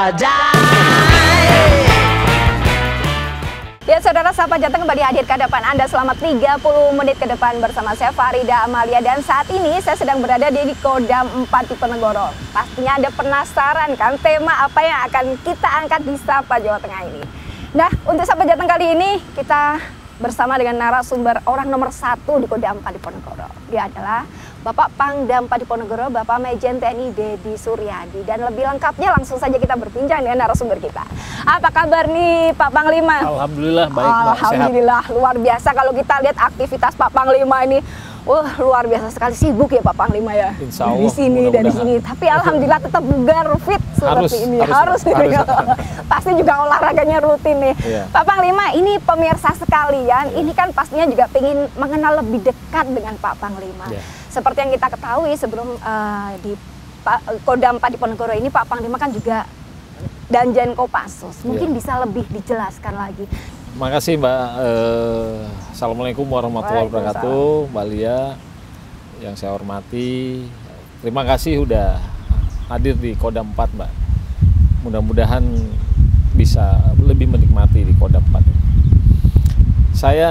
Ya saudara, Sapa Jateng kembali hadir ke depan Anda selama 30 menit ke depan bersama saya Farida Amalia. Dan saat ini saya sedang berada di Kodam 4 Diponegoro. Pastinya Anda penasaran kan tema apa yang akan kita angkat di Sapa Jawa Tengah ini. Nah, untuk Sapa Jateng kali ini kita bersama dengan narasumber orang nomor 1 di Kodam 4 Diponegoro. Dia adalah Bapak Pangdam 4 Diponegoro, Bapak Majen TNI Dedi Suryadi. Dan lebih lengkapnya langsung saja kita berbincang dengan narasumber kita. Apa kabar nih Pak Panglima? Alhamdulillah baik, Mbak. Alhamdulillah, sehat. Luar biasa kalau kita lihat aktivitas Pak Panglima ini. Wah, luar biasa sekali, sibuk ya Pak Panglima ya. Insya Allah, di sini dari sini. Tapi alhamdulillah tetap bugar, fit seperti ini. Harus. Pasti juga olahraganya rutin nih. Iya. Pak Panglima, ini pemirsa sekalian, ini kan pastinya juga ingin mengenal lebih dekat dengan Pak Panglima. Yeah. Seperti yang kita ketahui sebelum di Kodam 4 Diponegoro ini, Pak Panglima kan juga Danjen Kopassus. Mungkin bisa lebih dijelaskan lagi. Makasih Mbak. Assalamualaikum warahmatullahi wabarakatuh, Mbak Lia yang saya hormati. Terima kasih udah hadir di Kodam 4, Mbak. Mudah-mudahan bisa lebih menikmati di Kodam 4. Saya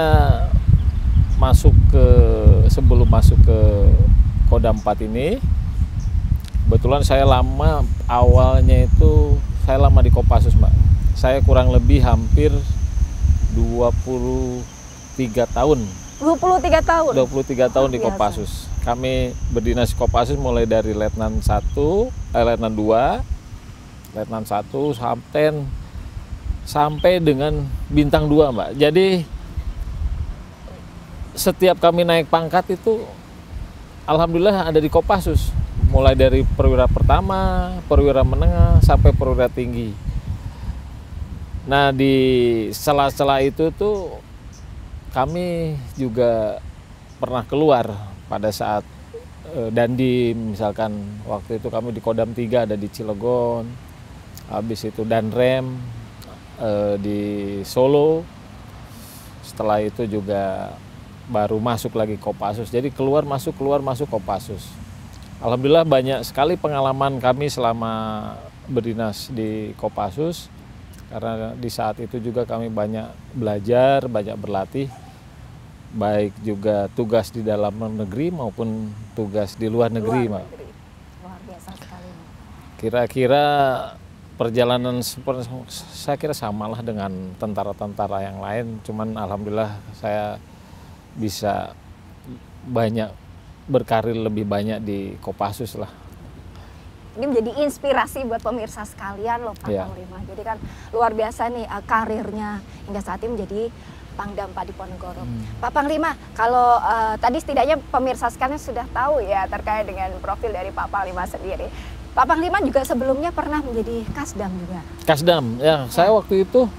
sebelum masuk ke Kodam 4 ini, kebetulan saya awalnya itu saya lama di Kopassus, Mbak. Saya kurang lebih hampir 23 tahun. 23 tahun? 23 tahun di Kopassus. Kami berdinas di Kopassus mulai dari Letnan 1, Letnan 2, Letnan 1, sampai dengan Bintang 2, Mbak. Jadi setiap kami naik pangkat itu alhamdulillah ada di Kopassus. Mulai dari perwira pertama, perwira menengah, sampai perwira tinggi. Nah, di sela-sela itu tuh kami juga pernah keluar pada saat Dandim, misalkan waktu itu kami di Kodam 3 ada di Cilegon, habis itu Danrem di Solo, setelah itu juga baru masuk lagi Kopassus. Jadi keluar masuk Kopassus. Alhamdulillah banyak sekali pengalaman kami selama berdinas di Kopassus. Karena di saat itu juga kami banyak belajar, banyak berlatih, baik juga tugas di dalam negeri maupun tugas di luar negeri, Mbak. Luar biasa sekali. Kira-kira perjalanan saya kira samalah dengan tentara-tentara yang lain, cuman alhamdulillah saya bisa banyak berkarir lebih banyak di Kopassus lah. Ini menjadi inspirasi buat pemirsa sekalian loh Pak Panglima. Jadi kan luar biasa nih karirnya hingga saat ini menjadi Pangdam 4 Diponegoro. Pak Panglima, kalau tadi setidaknya pemirsa sekalian sudah tahu ya terkait dengan profil dari Pak Panglima sendiri. Pak Panglima juga sebelumnya pernah menjadi Kasdam juga. Kasdam, ya saya waktu itu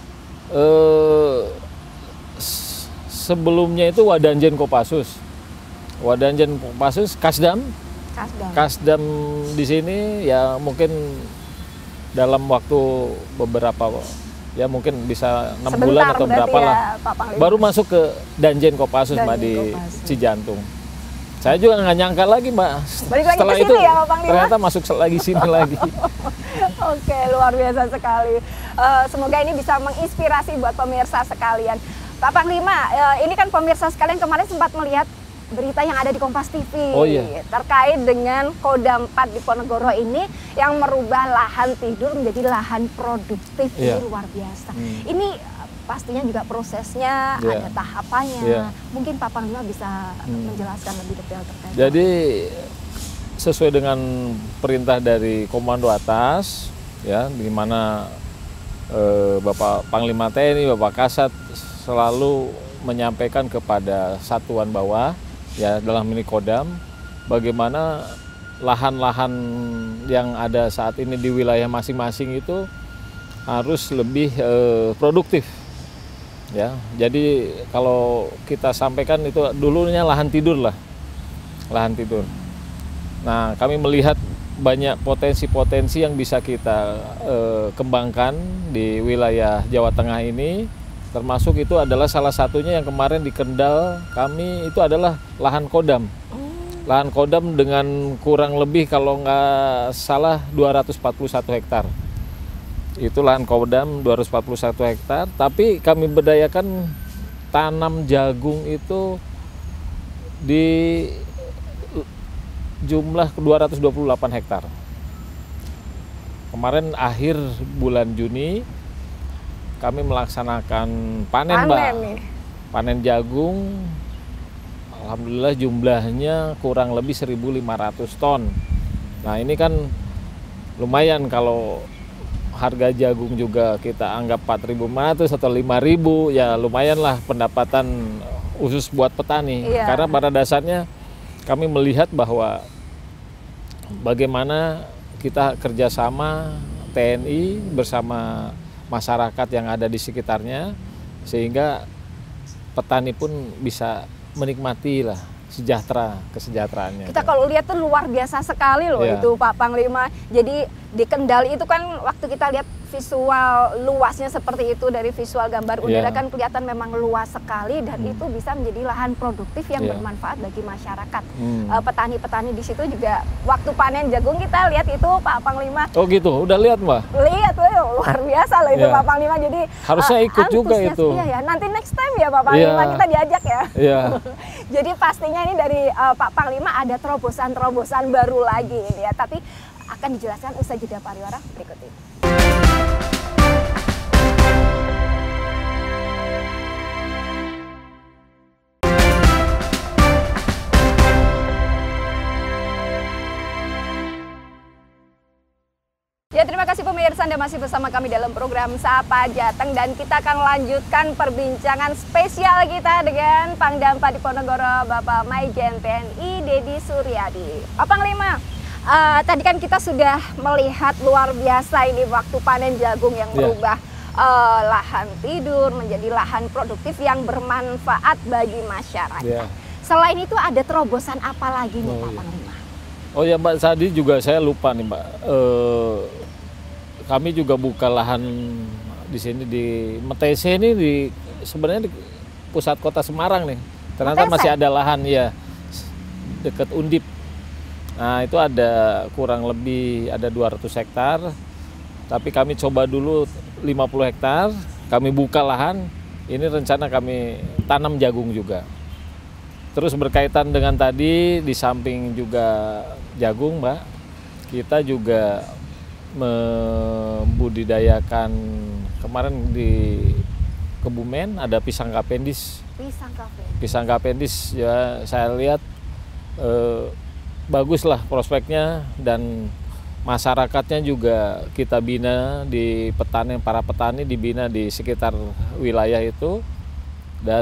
sebelumnya itu Wadanjen Kopassus. Wadanjen Kopassus, Kasdam di sini ya mungkin dalam waktu beberapa ya mungkin bisa 6 bulan atau berapa lah. Baru masuk ke Danjen Kopassus, Mbak, di Cijantung. Saya juga nggak nyangka lagi, Mbak. Setelah itu ya, ternyata masuk lagi sini lagi. Oke, luar biasa sekali. Semoga ini bisa menginspirasi buat pemirsa sekalian. Pak Panglima, ini kan pemirsa sekalian kemarin sempat melihat berita yang ada di Kompas TV terkait dengan Kodam 4 Diponegoro ini yang merubah lahan tidur menjadi lahan produktif. Ini luar biasa. Ini pastinya juga prosesnya ada tahapannya. Mungkin Pak Panglima bisa menjelaskan lebih detail terkait. Jadi sesuai dengan perintah dari komando atas, ya, di mana Bapak Panglima TNI, Bapak Kasat selalu menyampaikan kepada satuan bawah, ya, dalam ini Kodam, bagaimana lahan-lahan yang ada saat ini di wilayah masing-masing itu harus lebih produktif, ya. Jadi kalau kita sampaikan itu dulunya lahan tidur lah, lahan tidur. Nah, kami melihat banyak potensi-potensi yang bisa kita kembangkan di wilayah Jawa Tengah ini. Termasuk itu adalah salah satunya yang kemarin di Kendal kami itu adalah lahan Kodam. Lahan Kodam dengan kurang lebih kalau nggak salah 241 hektar. Itu lahan Kodam 241 hektar, tapi kami berdayakan tanam jagung itu di jumlah 228 hektar. Kemarin akhir bulan Juni kami melaksanakan panen, Mbak. Nih. Panen jagung, alhamdulillah jumlahnya kurang lebih 1.500 ton. Nah ini kan lumayan kalau harga jagung juga kita anggap 4.500 atau 5.000, ya lumayan lah pendapatan khusus buat petani. Iya. Karena pada dasarnya kami melihat bahwa bagaimana kita kerjasama TNI bersama masyarakat yang ada di sekitarnya, sehingga petani pun bisa menikmati lah kesejahteraannya. Kita kalau lihat tuh luar biasa sekali loh itu Pak Panglima. Jadi di Kendal itu kan waktu kita lihat visual luasnya seperti itu dari visual gambar udara kan kelihatan memang luas sekali dan itu bisa menjadi lahan produktif yang bermanfaat bagi masyarakat. Petani-petani di situ juga waktu panen jagung kita lihat itu Pak Panglima. Oh gitu, udah lihat Mbak? Lihat tuh luar biasa loh itu Pak Panglima. Jadi harusnya ikut juga itu. Iya ya, nanti next time ya Pak Panglima kita diajak ya. Iya. Jadi pastinya ini dari Pak Panglima ada terobosan-terobosan baru lagi ini ya, tapi akan dijelaskan usai jeda pariwara berikut ini. Ya, terima kasih pemirsa, Anda masih bersama kami dalam program Sapa Jateng dan kita akan lanjutkan perbincangan spesial kita dengan Pangdam Padiponegoro Bapak Maijen TNI Dedi Suryadi. Pak Panglima, tadi kan kita sudah melihat luar biasa ini waktu panen jagung yang berubah lahan tidur menjadi lahan produktif yang bermanfaat bagi masyarakat. Selain itu ada terobosan apa lagi nih Pak Panglima? Oh ya Mbak, tadi juga saya lupa nih Mbak. Kami juga buka lahan di sini di Metese ini sebenarnya di pusat kota Semarang nih. Ternyata masih ada lahan ya dekat Undip. Nah itu ada kurang lebih ada 200 hektar. Tapi kami coba dulu 50 hektar. Kami buka lahan. Ini rencana kami tanam jagung juga. Terus berkaitan dengan tadi di samping juga jagung Mbak, kita juga membudidayakan kemarin di Kebumen ada pisang kapendis. Pisang kapendis ya saya lihat bagus lah prospeknya dan masyarakatnya juga kita bina di para petani dibina di sekitar wilayah itu dan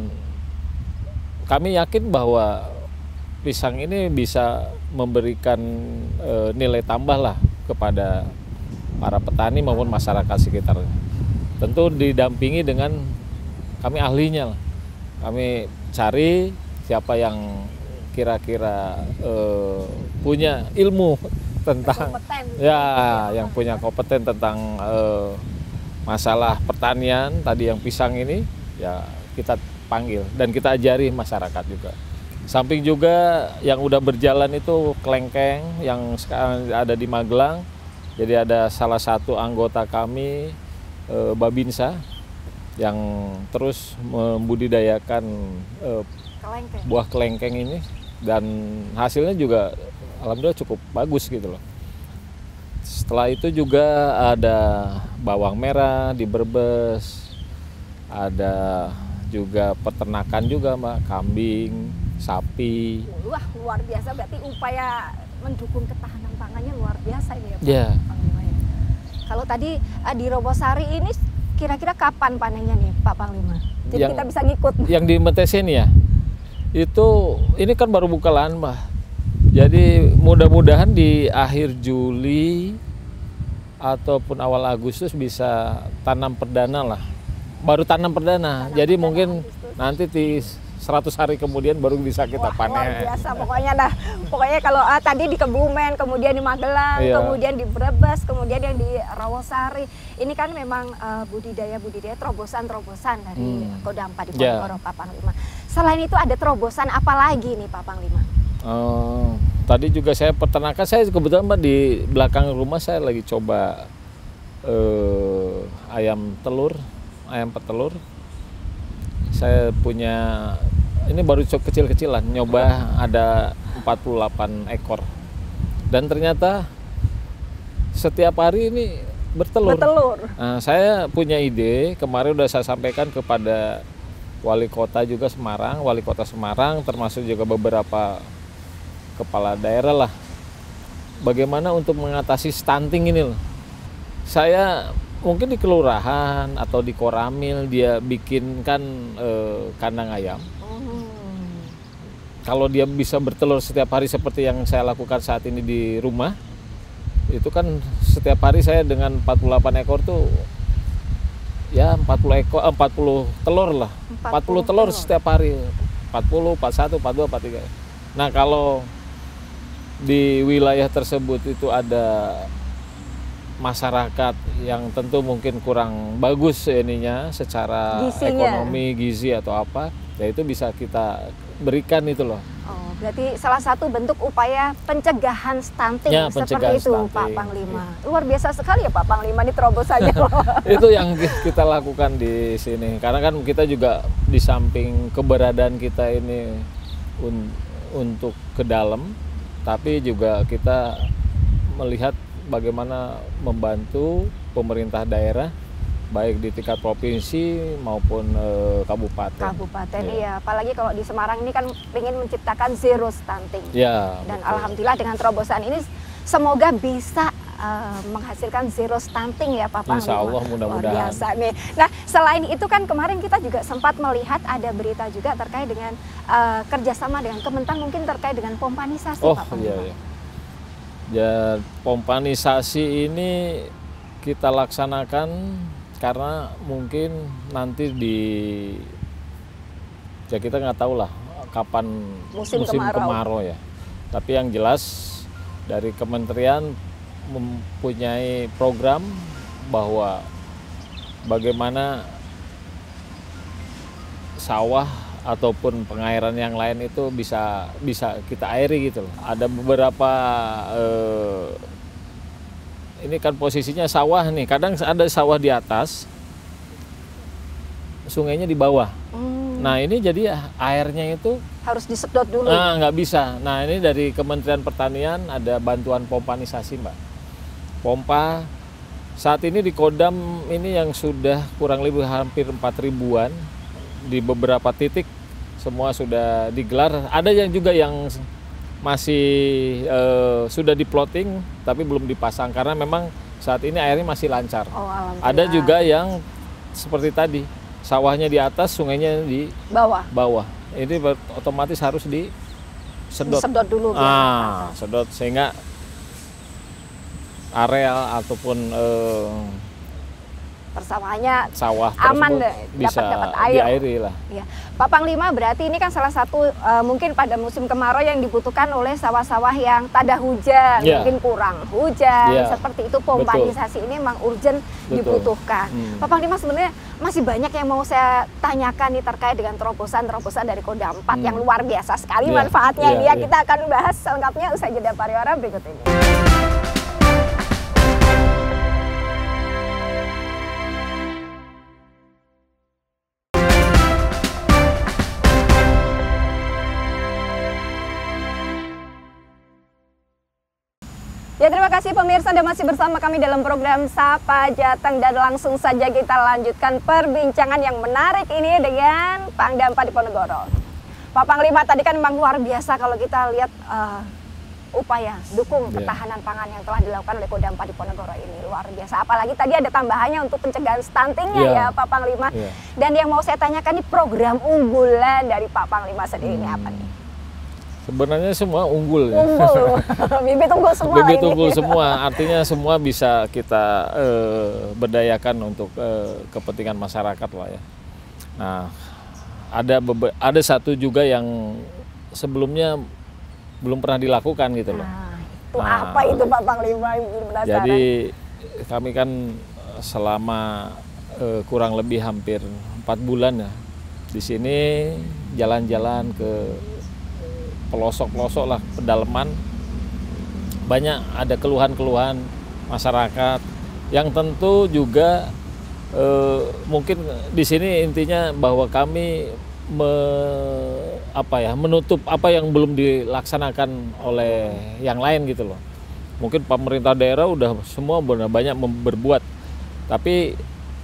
kami yakin bahwa pisang ini bisa memberikan nilai tambah lah kepada para petani maupun masyarakat sekitar. Tentu didampingi dengan kami ahlinya lah. Kami cari siapa yang kira-kira punya ilmu tentang yang punya kompeten tentang masalah pertanian tadi yang pisang ini ya kita panggil dan kita ajari masyarakat juga. Samping juga yang udah berjalan itu kelengkeng yang sekarang ada di Magelang. Jadi ada salah satu anggota kami Babinsa yang terus membudidayakan buah kelengkeng ini dan hasilnya juga alhamdulillah cukup bagus gitu loh. Setelah itu juga ada bawang merah di Brebes, ada juga peternakan juga Mbak, kambing, sapi. Wah luar biasa, berarti upaya mendukung ketahanan pangannya luar biasa ini ya Pak Panglima. Kalau tadi di Robosari ini kira-kira kapan panennya nih Pak Panglima? Jadi kita bisa ngikut. Yang di Metese ini ya, ini kan baru buka lahan Mbak. Jadi mudah-mudahan di akhir Juli ataupun awal Agustus bisa tanam perdana lah. Baru tanam perdana. Jadi mungkin nanti di 100 hari kemudian baru bisa kita panen. Luar biasa pokoknya kalau tadi di Kebumen, kemudian di Magelang, kemudian di Brebes, kemudian yang di Rawasari. Ini kan memang budidaya terobosan dari Kodam Padiponegoro Pak Panglima. Selain itu ada terobosan apa lagi nih Pak Panglima? Tadi juga saya peternakan, saya kebetulan Mbak di belakang rumah saya lagi coba ayam petelur. Saya punya, ini baru kecil-kecilan, nyoba ada 48 ekor. Dan ternyata setiap hari ini bertelur. Nah, saya punya ide, kemarin udah saya sampaikan kepada wali kota Semarang, termasuk juga beberapa kepala daerah lah. Bagaimana untuk mengatasi stunting ini loh. Saya mungkin di kelurahan atau di Koramil dia bikinkan kandang ayam. Kalau dia bisa bertelur setiap hari seperti yang saya lakukan saat ini di rumah, itu kan setiap hari saya dengan 48 ekor tuh ya 40 telur lah. 40 telur setiap hari. 40, 41, 42, 43. Nah, kalau di wilayah tersebut itu ada masyarakat yang tentu mungkin kurang bagus ininya secara ekonomi, gizi atau apa, ya itu bisa kita berikan itu loh. Oh, berarti salah satu bentuk upaya pencegahan stunting ya, seperti itu stunting. Pak Panglima. Luar biasa sekali ya Pak Panglima, ini terobos saja loh. Itu yang kita lakukan di sini. Karena kan kita juga di samping keberadaan kita ini untuk ke dalam, tapi juga kita melihat bagaimana membantu pemerintah daerah baik di tingkat provinsi maupun kabupaten. Iya. Apalagi kalau di Semarang ini kan ingin menciptakan zero stunting. Ya. Dan betul. Alhamdulillah dengan terobosan ini semoga bisa menghasilkan zero stunting ya Pak Panglima. Insya Allah mudah-mudahan. Biasa nih. Nah, selain itu kan kemarin kita juga sempat melihat ada berita juga terkait dengan kerjasama dengan Kementan mungkin terkait dengan pompanisasi Pak Panglima. Iya. Ya, pompanisasi ini kita laksanakan karena mungkin nanti ya kita nggak tahu lah kapan musim kemarau ya. Tapi yang jelas dari kementerian mempunyai program bahwa bagaimana sawah ataupun pengairan yang lain itu bisa kita airi gitu loh. Ada beberapa ini kan posisinya sawah nih, kadang ada sawah di atas, sungainya di bawah. Nah ini jadi airnya itu harus disedot dulu. Nah nggak bisa. Nah ini dari Kementerian Pertanian ada bantuan pompanisasi Mbak. Pompa saat ini di Kodam ini yang sudah kurang lebih hampir 4.000-an di beberapa titik semua sudah digelar. Ada yang juga yang masih sudah di-plotting tapi belum dipasang karena memang saat ini airnya masih lancar. Ada juga yang seperti tadi sawahnya di atas, sungainya di bawah. Ini otomatis harus disedot dulu. Sedot sehingga area ataupun persamaannya sawah aman bisa dapat air. Diairi lah. Ya. Pak Panglima, berarti ini kan salah satu mungkin pada musim kemarau yang dibutuhkan oleh sawah-sawah yang tada hujan, mungkin kurang hujan, seperti itu pompanisasi ini memang urgent dibutuhkan. Pak Panglima, sebenarnya masih banyak yang mau saya tanyakan nih terkait dengan terobosan dari Kodam 4 yang luar biasa sekali manfaatnya ini. Kita akan bahas selengkapnya usai jeda pariwara berikut ini. Ya, terima kasih pemirsa, Anda masih bersama kami dalam program Sapa Jateng dan langsung saja kita lanjutkan perbincangan yang menarik ini dengan Pangdam Padiponegoro. Pak Panglima, tadi kan memang luar biasa kalau kita lihat upaya dukung ketahanan pangan yang telah dilakukan oleh Kodam Padiponegoro ini, luar biasa. Apalagi tadi ada tambahannya untuk pencegahan stuntingnya ya Pak Panglima. Dan yang mau saya tanyakan, ini program unggulan dari Pak Panglima sendiri ini apa nih? Sebenarnya semua unggul ya. Bibit unggul semua. Bibit unggul semua, artinya semua bisa kita berdayakan untuk kepentingan masyarakat lah ya. Nah, ada satu juga yang sebelumnya belum pernah dilakukan gitu loh. Itu apa itu Pak Panglima? Jadi kami kan selama kurang lebih hampir 4 bulan ya di sini jalan-jalan ke pelosok-pelosok lah, pedalaman, banyak ada keluhan-keluhan masyarakat Yang tentu juga mungkin di sini intinya bahwa kami menutup apa yang belum dilaksanakan oleh yang lain gitu loh. Mungkin pemerintah daerah udah semua banyak berbuat, tapi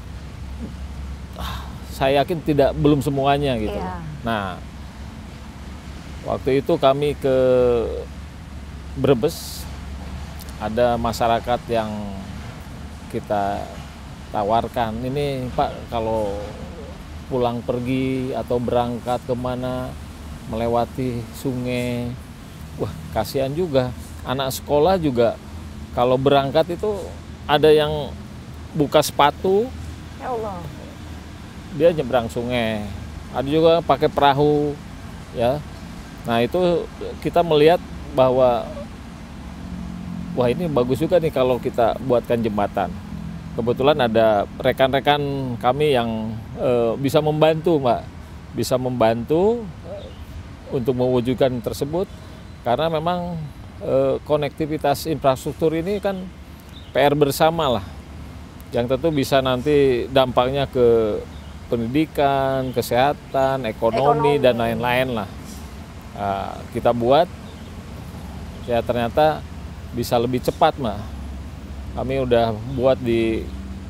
saya yakin belum semuanya gitu. Iya. Nah, waktu itu kami ke Brebes, ada masyarakat yang kita tawarkan, ini Pak kalau pulang pergi atau berangkat kemana melewati sungai, wah kasihan juga. Anak sekolah juga kalau berangkat itu ada yang buka sepatu, Ya Allah. dia nyebrang sungai. Ada juga pakai perahu, ya. Nah itu kita melihat bahwa wah ini bagus juga nih kalau kita buatkan jembatan. Kebetulan ada rekan-rekan kami yang bisa membantu, Mbak, bisa membantu untuk mewujudkan tersebut, karena memang konektivitas infrastruktur ini kan PR bersama lah, yang tentu bisa nanti dampaknya ke pendidikan, kesehatan, ekonomi. Dan lain-lain lah. Kita buat, ya ternyata bisa lebih cepat, Mbak. Kami udah buat di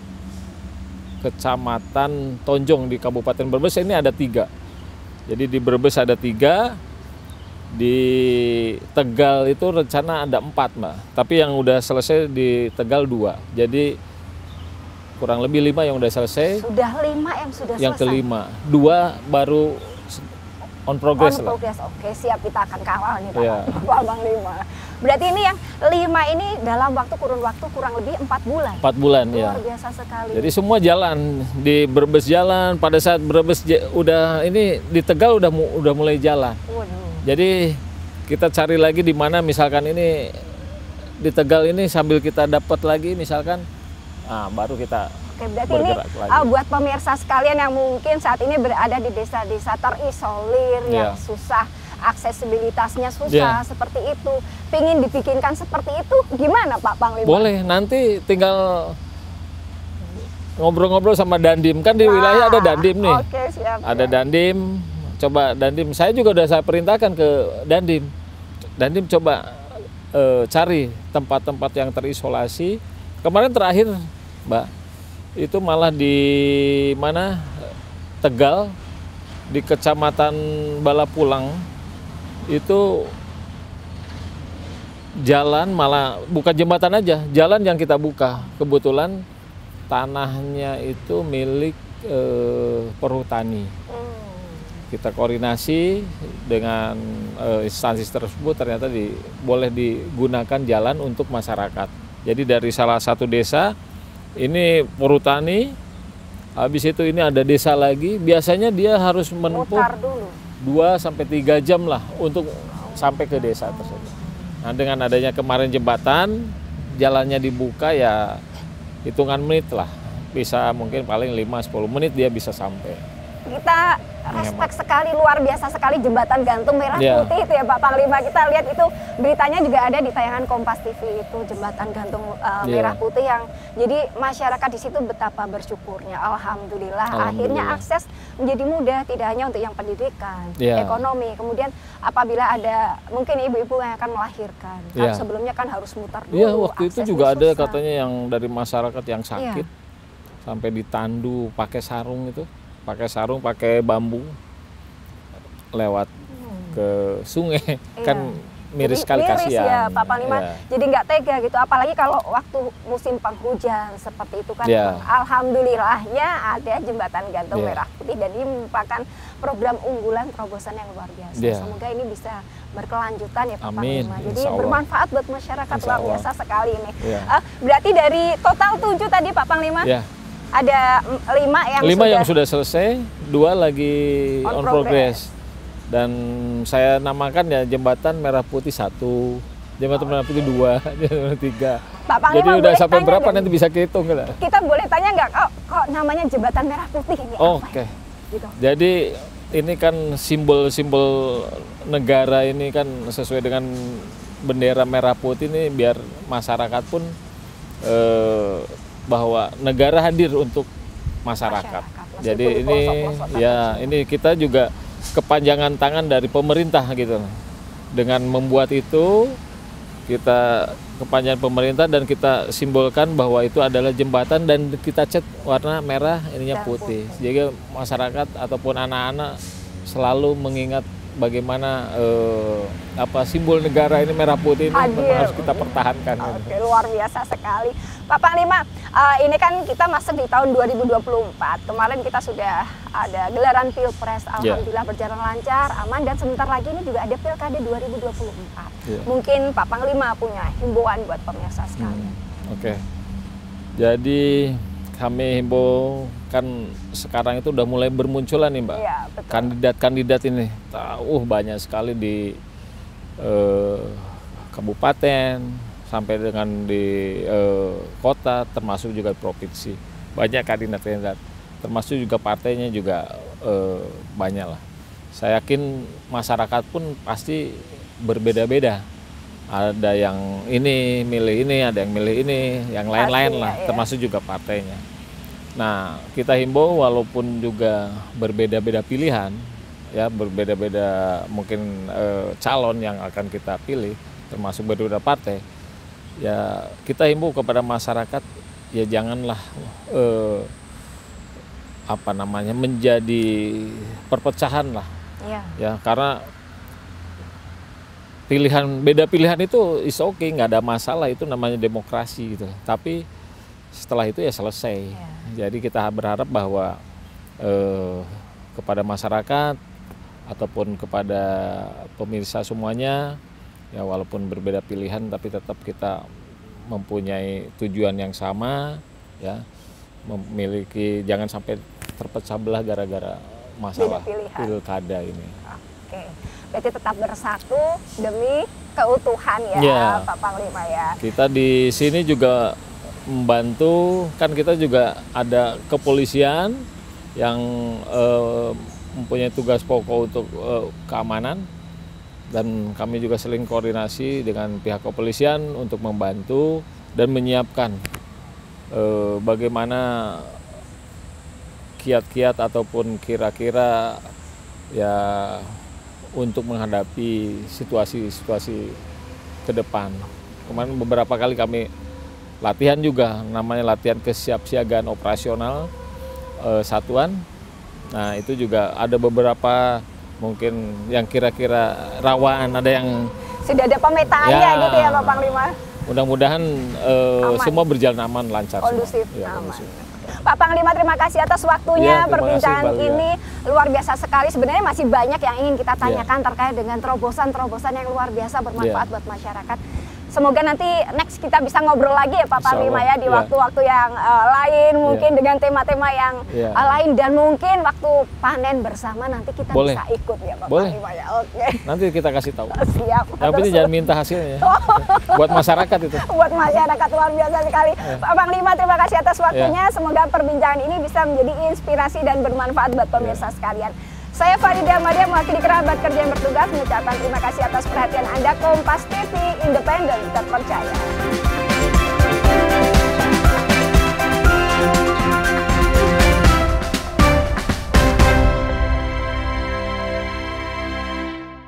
Kecamatan Tonjong di Kabupaten Brebes, ini ada 3. Jadi di Brebes ada 3, di Tegal itu rencana ada 4, Mbak. Tapi yang udah selesai di Tegal 2. Jadi kurang lebih 5 yang udah selesai. Sudah 5 yang sudah yang selesai. kelima, 2 baru on progress lah. Oke, siap, kita akan kawal nih Pak. Iya. Pak Panglima. Berarti ini yang 5 ini dalam kurun waktu kurang lebih 4 bulan. 4 bulan ya. Luar biasa sekali. Jadi semua jalan, di Brebes jalan, pada saat Brebes udah ini di Tegal udah mulai jalan. Waduh. Jadi kita cari lagi di mana misalkan ini di Tegal ini sambil kita dapat lagi misalkan, baru kita Oke, berarti ini buat pemirsa sekalian yang mungkin saat ini berada di desa-desa terisolir yang susah, aksesibilitasnya susah, seperti itu. Pengen dibikinkan seperti itu, gimana Pak Panglima? Boleh, nanti tinggal ngobrol-ngobrol sama Dandim, kan di wilayah ada Dandim nih. Oke, siap. Ada Dandim, coba Dandim, saya juga udah saya perintahkan ke Dandim. Dandim coba cari tempat-tempat yang terisolasi. Kemarin terakhir, Mbak, itu malah di mana, Tegal, di Kecamatan Balapulang, itu jalan malah bukan jembatan aja, jalan yang kita buka. Kebetulan tanahnya itu milik perhutani. Kita koordinasi dengan instansi tersebut, ternyata boleh digunakan jalan untuk masyarakat. Jadi dari salah satu desa, ini perhutani, habis itu ini ada desa lagi, biasanya dia harus menempuh 2-3 jam lah untuk sampai ke desa tersebut. Nah dengan adanya kemarin jembatan, jalannya dibuka ya hitungan menit lah, bisa mungkin paling 5-10 menit dia bisa sampai. Kita respect sekali, luar biasa sekali jembatan gantung merah putih itu ya Pak Panglima. Kita lihat itu beritanya juga ada di tayangan Kompas TV, itu jembatan gantung merah putih yang jadi masyarakat di situ betapa bersyukurnya. Alhamdulillah akhirnya akses menjadi mudah, tidak hanya untuk yang pendidikan, ekonomi. Kemudian apabila ada mungkin ibu-ibu yang akan melahirkan, kan sebelumnya kan harus mutar dulu. Iya, waktu itu juga ada katanya yang dari masyarakat yang sakit sampai ditandu pakai sarung itu. Pakai sarung, pakai bambu, lewat ke sungai, kan miris sekali, kasihan. Ya Pak Panglima, jadi nggak tega gitu, apalagi kalau waktu musim penghujan seperti itu kan. Alhamdulillahnya ada jembatan gantung merah putih, dan ini merupakan program unggulan terobosan yang luar biasa. Semoga ini bisa berkelanjutan ya Pak Panglima. Jadi bermanfaat buat masyarakat, luar biasa sekali ini. Berarti dari total 7 tadi Pak Panglima? Ada 5 yang sudah selesai, 2 lagi on progress. Dan saya namakan ya jembatan merah putih 1, jembatan merah putih 2, jembatan 3. Pak Panglima, jadi udah sampai berapa nanti bisa kehitung nggak? Kita boleh tanya nggak kok namanya jembatan merah putih ini? Oke. Gitu. Jadi ini kan simbol-simbol negara ini kan sesuai dengan bendera merah putih ini, biar masyarakat pun bahwa negara hadir untuk masyarakat. Jadi ini ya ini kita juga kepanjangan tangan dari pemerintah gitu. Dengan membuat itu kita kepanjangan pemerintah dan kita simbolkan bahwa itu adalah jembatan dan kita cat warna merah ininya putih. Jadi masyarakat ataupun anak-anak selalu mengingat bagaimana simbol negara ini merah putih ini harus kita pertahankan. Oke, luar biasa sekali. Pak Panglima, ini kan kita masuk di tahun 2024. Kemarin kita sudah ada gelaran Pilpres, alhamdulillah berjalan lancar, aman, dan sebentar lagi ini juga ada Pilkada 2024. Mungkin Pak Panglima punya himbauan buat pemirsa sekalian. Oke. Jadi kami himbau, kan sekarang itu udah mulai bermunculan nih Mbak, kandidat-kandidat ini, banyak sekali di kabupaten sampai dengan di kota, termasuk juga provinsi, banyak kandidat-kandidat, termasuk juga partainya juga banyak lah. Saya yakin masyarakat pun pasti berbeda-beda. Ada yang ini milih ini, ada yang milih ini, yang lain-lain lah, termasuk juga partainya. Nah, kita himbau walaupun juga berbeda-beda pilihan, ya berbeda-beda mungkin calon yang akan kita pilih, termasuk berbeda partai, ya kita himbau kepada masyarakat ya janganlah menjadi perpecahan lah, ya karena beda pilihan itu is okay, nggak ada masalah, itu namanya demokrasi gitu. Tapi setelah itu ya selesai. Jadi kita berharap bahwa kepada masyarakat ataupun kepada pemirsa semuanya, ya walaupun berbeda pilihan tapi tetap kita mempunyai tujuan yang sama, ya memiliki, jangan sampai terpecah belah gara-gara masalah pilkada ini. Oke. Berarti tetap bersatu demi keutuhan ya, Pak Panglima ya. Kita di sini juga membantu, kan kita juga ada kepolisian yang mempunyai tugas pokok untuk keamanan, dan kami juga sering koordinasi dengan pihak kepolisian untuk membantu dan menyiapkan bagaimana kiat-kiat ataupun kira-kira ya untuk menghadapi situasi-situasi ke depan. Kemarin beberapa kali kami latihan juga, namanya latihan kesiapsiagaan operasional satuan. Nah itu juga ada beberapa mungkin yang kira-kira rawan, ada yang sudah ada pemetaannya gitu ya Pak Panglima. Mudah-mudahan semua berjalan aman, lancar, kondusif, aman. Pak Panglima, terima kasih atas waktunya. Perbincangan ini luar biasa sekali. Sebenarnya masih banyak yang ingin kita tanyakan terkait dengan terobosan-terobosan yang luar biasa bermanfaat buat masyarakat. Semoga nanti next kita bisa ngobrol lagi ya Pak Panglima ya, di waktu-waktu yang lain, mungkin dengan tema-tema yang lain, dan mungkin waktu panen bersama nanti kita bisa ikut ya Pak Panglima ya. Oke. Nanti kita kasih tahu. Siap. Tapi jangan minta hasilnya. Buat masyarakat itu. Buat masyarakat, luar biasa sekali. Pak Panglima, terima kasih atas waktunya. Semoga perbincangan ini bisa menjadi inspirasi dan bermanfaat buat pemirsa sekalian. Saya Farida Amalia, mewakili kerabat kerja yang bertugas, mengucapkan terima kasih atas perhatian Anda. Kompas TV, independen, terpercaya.